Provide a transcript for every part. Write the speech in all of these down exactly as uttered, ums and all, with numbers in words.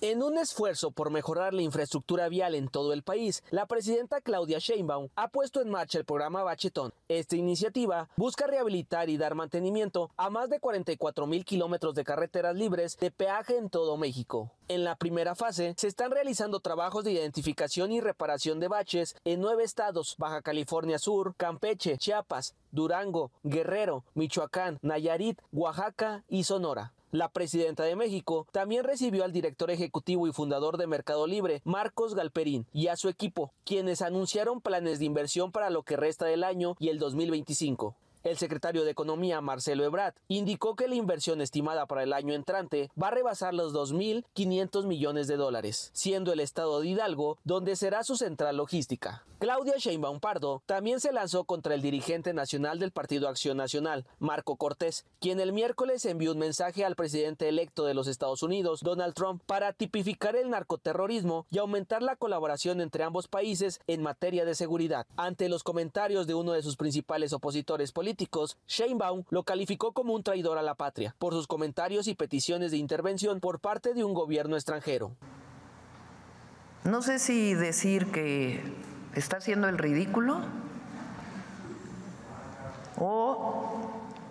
En un esfuerzo por mejorar la infraestructura vial en todo el país, la presidenta Claudia Sheinbaum ha puesto en marcha el programa Bachetón. Esta iniciativa busca rehabilitar y dar mantenimiento a más de cuarenta y cuatro mil kilómetros de carreteras libres de peaje en todo México. En la primera fase, se están realizando trabajos de identificación y reparación de baches en nueve estados: Baja California Sur, Campeche, Chiapas, Durango, Guerrero, Michoacán, Nayarit, Oaxaca y Sonora. La presidenta de México también recibió al director ejecutivo y fundador de Mercado Libre, Marcos Galperín, y a su equipo, quienes anunciaron planes de inversión para lo que resta del año y el dos mil veinticinco. El secretario de Economía, Marcelo Ebrard, indicó que la inversión estimada para el año entrante va a rebasar los dos mil quinientos millones de dólares, siendo el estado de Hidalgo donde será su central logística. Claudia Sheinbaum Pardo también se lanzó contra el dirigente nacional del Partido Acción Nacional, Marco Cortés, quien el miércoles envió un mensaje al presidente electo de los Estados Unidos, Donald Trump, para tipificar el narcoterrorismo y aumentar la colaboración entre ambos países en materia de seguridad. Ante los comentarios de uno de sus principales opositores políticos, Sheinbaum lo calificó como un traidor a la patria por sus comentarios y peticiones de intervención por parte de un gobierno extranjero. No sé si decir que está haciendo el ridículo o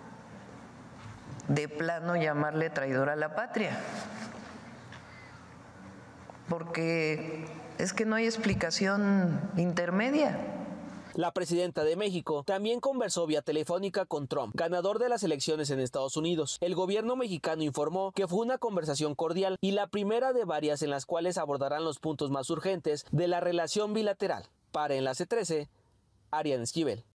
de plano llamarle traidor a la patria, porque es que no hay explicación intermedia. La presidenta de México también conversó vía telefónica con Trump, ganador de las elecciones en Estados Unidos. El gobierno mexicano informó que fue una conversación cordial y la primera de varias en las cuales abordarán los puntos más urgentes de la relación bilateral. Para Enlace trece, Ariane Esquivel.